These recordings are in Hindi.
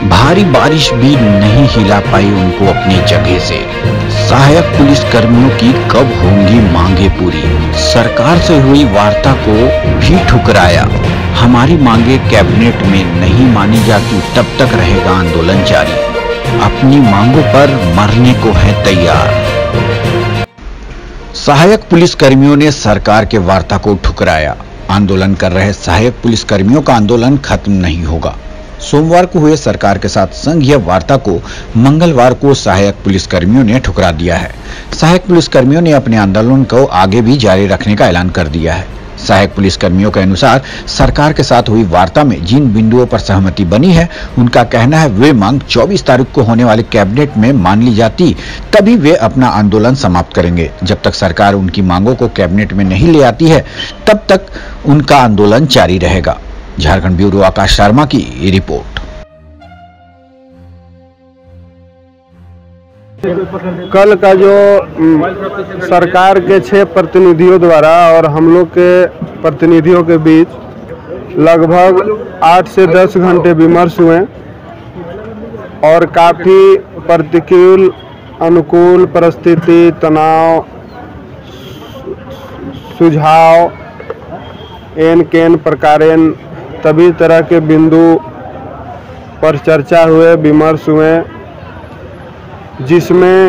भारी बारिश भी नहीं हिला पाई उनको अपनी जगह से। सहायक पुलिस कर्मियों की कब होंगी मांगे पूरी, सरकार से हुई वार्ता को भी ठुकराया। हमारी मांगे कैबिनेट में नहीं मानी जाती तब तक रहेगा आंदोलन जारी, अपनी मांगों पर मरने को है तैयार। सहायक पुलिस कर्मियों ने सरकार के वार्ता को ठुकराया। आंदोलन कर रहे सहायक पुलिस कर्मियों का आंदोलन खत्म नहीं होगा। सोमवार को हुए सरकार के साथ संघीय वार्ता को मंगलवार को सहायक पुलिस कर्मियों ने ठुकरा दिया है। सहायक पुलिस कर्मियों ने अपने आंदोलन को आगे भी जारी रखने का ऐलान कर दिया है। सहायक पुलिस कर्मियों के अनुसार सरकार के साथ हुई वार्ता में जिन बिंदुओं पर सहमति बनी है, उनका कहना है वे मांग 24 तारीख को होने वाले कैबिनेट में मान ली जाती तभी वे अपना आंदोलन समाप्त करेंगे। जब तक सरकार उनकी मांगों को कैबिनेट में नहीं ले आती है तब तक उनका आंदोलन जारी रहेगा। झारखंड ब्यूरो आकाश शर्मा की रिपोर्ट। कल का जो सरकार के 6 प्रतिनिधियों द्वारा और हम लोग के प्रतिनिधियों के बीच लगभग 8 से 10 घंटे विमर्श हुए और काफ़ी प्रतिकूल अनुकूल परिस्थिति, तनाव, सुझाव, एन केन प्रकारेन सभी तरह के बिंदु पर चर्चा हुए, विमर्श हुए, जिसमें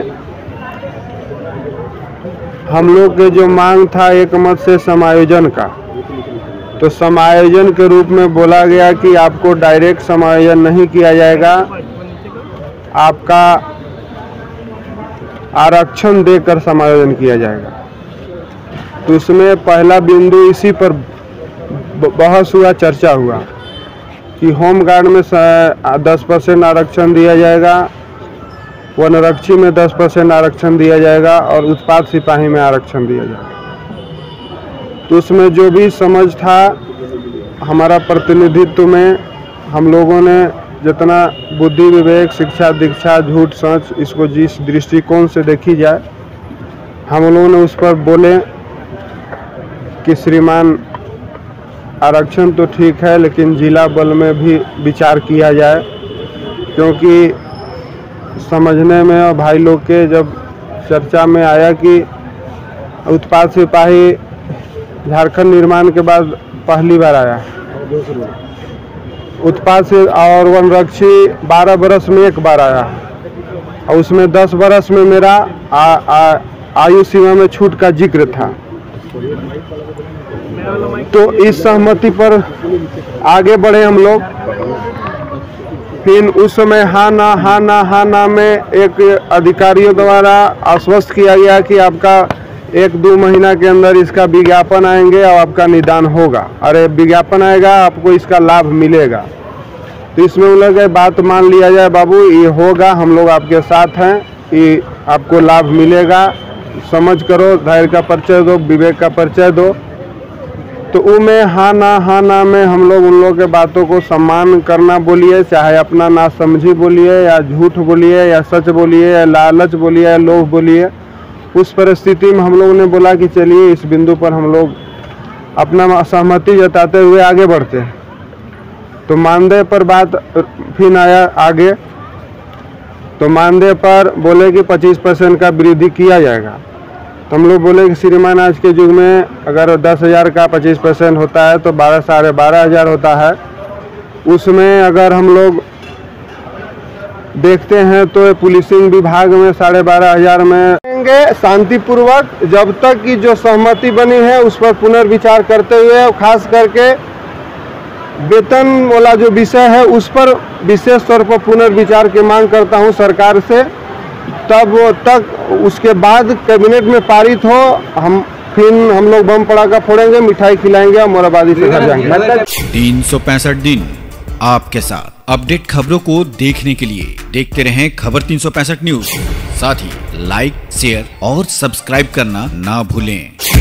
हम लोग के जो मांग था एक मत से समायोजन का, तो समायोजन के रूप में बोला गया कि आपको डायरेक्ट समायोजन नहीं किया जाएगा, आपका आरक्षण देकर समायोजन किया जाएगा। तो उसमें पहला बिंदु इसी पर बहस हुआ, चर्चा हुआ कि होमगार्ड में 10% आरक्षण दिया जाएगा, वनरक्षी में 10% आरक्षण दिया जाएगा और उत्पाद सिपाही में आरक्षण दिया जाएगा। तो उसमें जो भी समझ था हमारा प्रतिनिधित्व में हम लोगों ने जितना बुद्धि विवेक, शिक्षा दीक्षा, झूठ सच, इसको जिस दृष्टिकोण से देखी जाए हम लोगों ने उस पर बोले कि श्रीमान आरक्षण तो ठीक है लेकिन जिला बल में भी विचार किया जाए, क्योंकि समझने में और भाई लोग के जब चर्चा में आया कि उत्पाद सिपाही झारखंड निर्माण के बाद पहली बार आया, उत्पाद से और वनरक्षी 12 बरस में एक बार आया और उसमें 10 बरस में मेरा आयु सीमा में छूट का जिक्र था। तो इस सहमति पर आगे बढ़े हम लोग। फिर उस समय हाँ ना में एक अधिकारियों द्वारा आश्वस्त किया गया कि आपका 1-2 महीना के अंदर इसका विज्ञापन आएंगे और आपका निदान होगा। अरे विज्ञापन आएगा, आपको इसका लाभ मिलेगा। तो इसमें उन लोग बात मान लिया जाए, बाबू ये होगा, हम लोग आपके साथ हैं, ये आपको लाभ मिलेगा, समझ करो, धैर्य का परिचय दो, विवेक का परिचय दो। तो वो में हाँ ना में हम लोग उन लोगों के बातों को सम्मान करना बोलिए, चाहे अपना ना समझी बोलिए या झूठ बोलिए या सच बोलिए या लालच बोलिए या लोभ बोलिए, उस परिस्थिति में हम लोगों ने बोला कि चलिए इस बिंदु पर हम लोग अपना सहमति जताते हुए आगे बढ़ते हैं। तो मानदेय पर बात फिर आया आगे, तो मानदेय पर बोले कि 25% का वृद्धि किया जाएगा। तो हम लोग बोले कि श्रीमान आज के युग में अगर 10,000 का 25% होता है तो 12,500 होता है। उसमें अगर हम लोग देखते हैं तो पुलिसिंग विभाग में 12,500 में देंगे शांतिपूर्वक, जब तक कि जो सहमति बनी है उस पर पुनर्विचार करते हुए, खास करके वेतन वाला जो विषय है उस पर विशेष तौर पर पुनर्विचार की मांग करता हूं सरकार से। तब तक उसके बाद कैबिनेट में पारित हो, हम लोग बम पड़ाका फोड़ेंगे, मिठाई खिलाएंगे और मोराबादी से घर जाएंगे। 365 दिन आपके साथ। अपडेट खबरों को देखने के लिए देखते रहें खबर 365 न्यूज। साथ ही लाइक, शेयर और सब्सक्राइब करना ना भूलें।